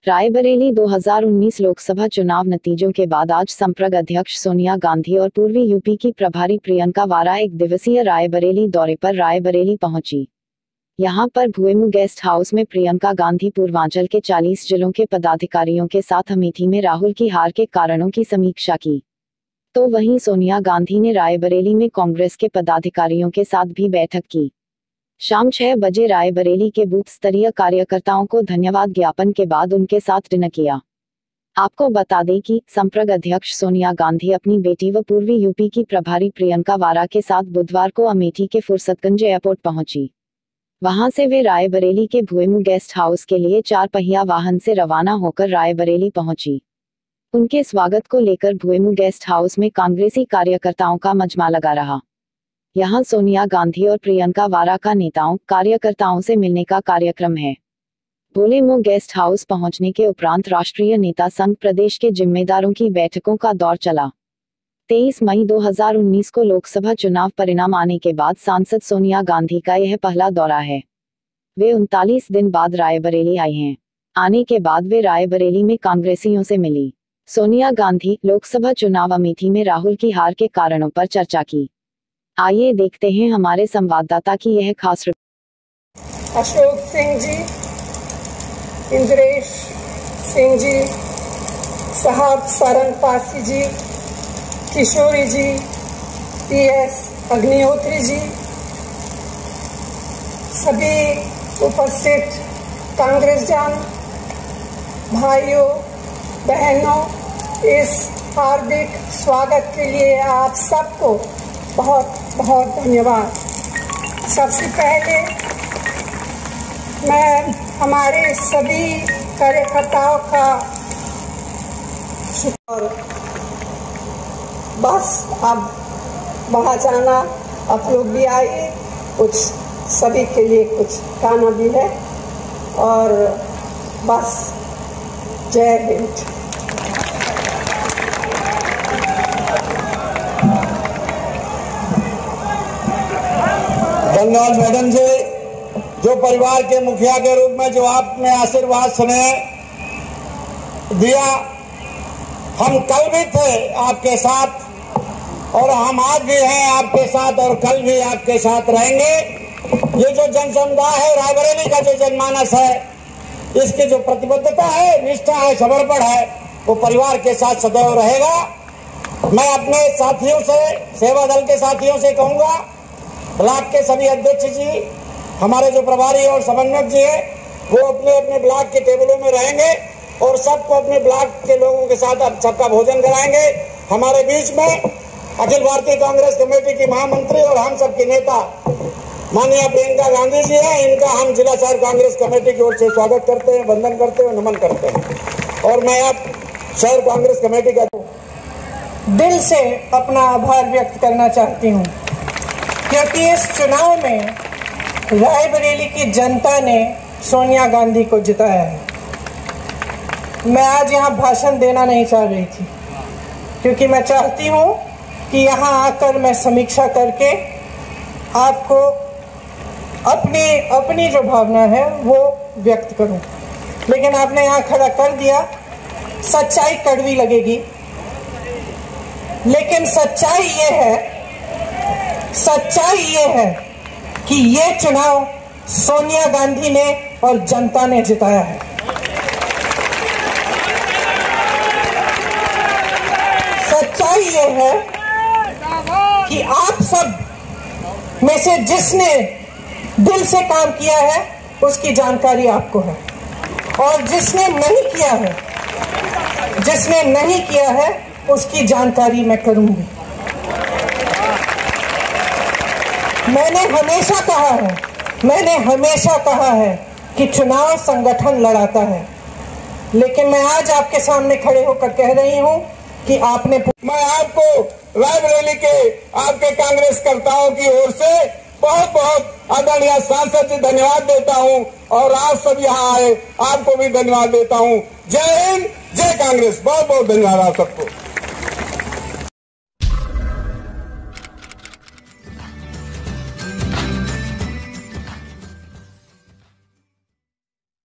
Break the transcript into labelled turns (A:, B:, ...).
A: रायबरेली 2019 लोकसभा चुनाव नतीजों के बाद आज संप्रग अध्यक्ष सोनिया गांधी और पूर्वी यूपी की प्रभारी प्रियंका वारा एक दिवसीय रायबरेली दौरे पर रायबरेली पहुंची। यहां पर भुएमू गेस्ट हाउस में प्रियंका गांधी पूर्वांचल के 40 जिलों के पदाधिकारियों के साथ अमेठी में राहुल की हार के कारणों की समीक्षा की। तो वहीं सोनिया गांधी ने रायबरेली में कांग्रेस के पदाधिकारियों के साथ भी बैठक की। शाम 6 बजे रायबरेली के बूथ स्तरीय कार्यकर्ताओं को धन्यवाद ज्ञापन के बाद उनके साथ डिनर किया। आपको बता दें कि संप्रग अध्यक्ष सोनिया गांधी अपनी बेटी व पूर्वी यूपी की प्रभारी प्रियंका वारा के साथ बुधवार को अमेठी के फुर्सतगंज एयरपोर्ट पहुंची। वहां से वे रायबरेली के भुएमू गेस्ट हाउस के लिए 4 पहिया वाहन से रवाना होकर रायबरेली पहुंची। उनके स्वागत को लेकर भुएमू गेस्ट हाउस में कांग्रेसी कार्यकर्ताओं का मजमा लगा रहा। यहां सोनिया गांधी और प्रियंका वारा का नेताओं कार्यकर्ताओं से मिलने का कार्यक्रम है। भुएमू गेस्ट हाउस पहुंचने के उपरांत राष्ट्रीय नेता संघ प्रदेश के जिम्मेदारों की बैठकों का दौर चला। 23 मई 2019 को लोकसभा चुनाव परिणाम आने के बाद सांसद सोनिया गांधी का यह पहला दौरा है। वे 39 दिन बाद रायबरेली आई हैं। आने के बाद वे रायबरेली में कांग्रेसियों से मिली। सोनिया गांधी लोकसभा चुनाव अमेठी में राहुल की हार के कारणों पर चर्चा की। आइए देखते हैं हमारे संवाददाता की यह खास रिपोर्ट।
B: अशोक सिंह जी, इंद्रेश सिंह जी, साहब सारंग पासी जी, किशोरी जी, PS अग्निहोत्री जी, सभी उपस्थित कांग्रेस जान भाइयों बहनों, इस हार्दिक स्वागत के लिए आप सबको बहुत बहुत धन्यवाद। सबसे पहले मैं हमारे सभी कार्यकर्ताओं का शुक्र। बस अब वहाँ जाना, आप लोग भी आइए, कुछ सभी के लिए कुछ गाना भी है और बस जय हिंद।
C: धन्यवाद मैडम जी, जो परिवार के मुखिया के रूप में जो आपने आशीर्वाद स्नेह दिया। हम कल भी थे आपके साथ और हम आज भी हैं आपके साथ और कल भी आपके साथ रहेंगे। ये जो जन समुदाय है, रायबरेली का जो जनमानस है, इसकी जो प्रतिबद्धता है, निष्ठा है, समर्पण है, वो परिवार के साथ सदैव रहेगा। मैं अपने साथियों से, सेवा दल के साथियों से कहूँगा, ब्लॉक के सभी अध्यक्ष जी, हमारे जो प्रभारी और समन्वयक जी हैं, वो अपने अपने ब्लॉक के टेबलों में रहेंगे और सबको अपने ब्लॉक के लोगों के साथ अब सबका भोजन कराएंगे। हमारे बीच में अखिल भारतीय कांग्रेस कमेटी की महामंत्री और हम सबके नेता माननीय प्रियंका गांधी जी हैं। इनका हम जिला शहर कांग्रेस कमेटी की ओर से स्वागत करते हैं, वंदन करते हैं, नमन करते हैं। और मैं अब शहर कांग्रेस कमेटी का
B: दिल से अपना आभार व्यक्त करना चाहती हूँ, क्योंकि इस चुनाव में रायबरेली की जनता ने सोनिया गांधी को जिताया है। मैं आज यहाँ भाषण देना नहीं चाह रही थी, क्योंकि मैं चाहती हूँ कि यहाँ आकर मैं समीक्षा करके आपको अपनी जो भावना है वो व्यक्त करूँ। लेकिन आपने यहाँ खड़ा कर दिया। सच्चाई कड़वी लगेगी, लेकिन सच्चाई ये है कि ये चुनाव सोनिया गांधी ने और जनता ने जिताया है। सच्चाई ये है कि आप सब में से जिसने दिल से काम किया है उसकी जानकारी आपको है, और जिसने नहीं किया है उसकी जानकारी मैं करूंगी। मैंने हमेशा कहा है कि चुनाव संगठन लड़ाता है, लेकिन मैं आज आपके सामने खड़े होकर कह रही हूं कि
C: मैं आपको रायबरेली के आपके कांग्रेस कर्ताओं की ओर से बहुत बहुत आदरणीय सांसद जी धन्यवाद देता हूं और आप सब यहाँ आए, आपको भी धन्यवाद देता हूं। जय हिंद, जय कांग्रेस। बहुत बहुत धन्यवाद आप सबको।